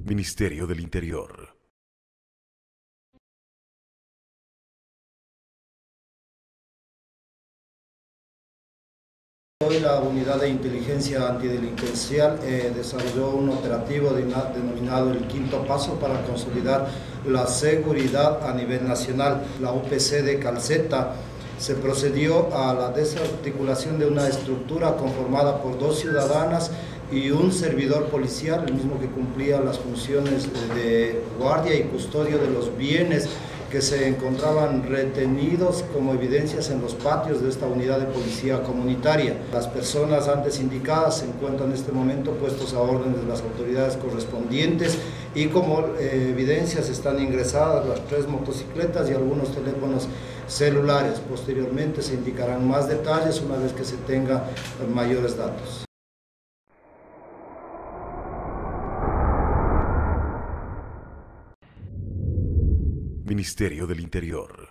Ministerio del Interior. Hoy la Unidad de Inteligencia Antidelincuencial desarrolló un operativo denominado el Quinto Paso para consolidar la seguridad a nivel nacional. La UPC de Calceta se procedió a la desarticulación de una estructura conformada por 2 ciudadanas y un servidor policial, el mismo que cumplía las funciones de guardia y custodio de los bienes que se encontraban retenidos como evidencias en los patios de esta unidad de policía comunitaria. Las personas antes indicadas se encuentran en este momento puestos a órdenes de las autoridades correspondientes y como evidencias están ingresadas las 3 motocicletas y algunos teléfonos celulares. Posteriormente se indicarán más detalles una vez que se tengan mayores datos. Ministerio del Interior.